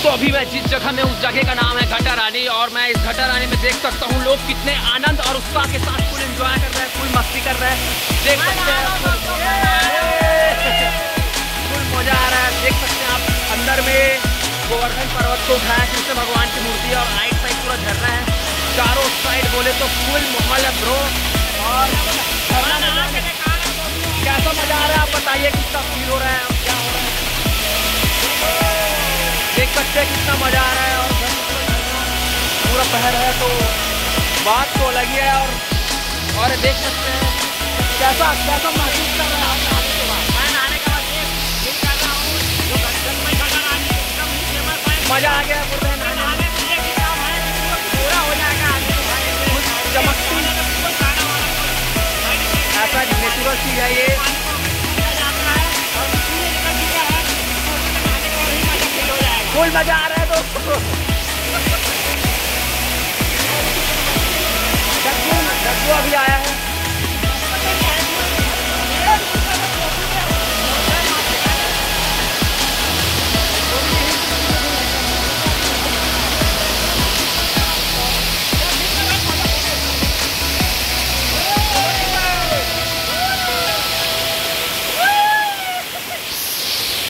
तो अभी मैं जिस जगह में, उस जगह का नाम है घटा रानी, और मैं इस घटा रानी में देख सकता हूँ लोग कितने आनंद और उत्साह के साथ फुल एंजॉय कर रहे हैं, फुल मस्ती कर रहे हैं। देख सकते हैं फुल मजा आ रहा है। देख सकते हैं आप अंदर में गोवर्धन पर्वत को उठाया कृष्ण भगवान की मूर्ति, और राइट साइड पूरा झरना है, चारों साइड बोले तो फुल माहौल है ब्रो। और कैसा मजा आ रहा है आप बताइए, कितना फील हो रहा है, क्या हो रहा है, देख सकते हैं कितना मजा आ रहा है। और पूरा पहर है तो बात तो अलग ही है। और देख सकते हैं कैसा कैसा महसूस कर रहा है आप नहाने के बाद। मैं नहाने के बाद फील कर रहा हूँ जो मजा आ गया पूरे नहाने में, पूरा हो जाएगा चमकती ऐसा नेचुरल चीज है ये। फुल मजा आ रहा है दोस्तों।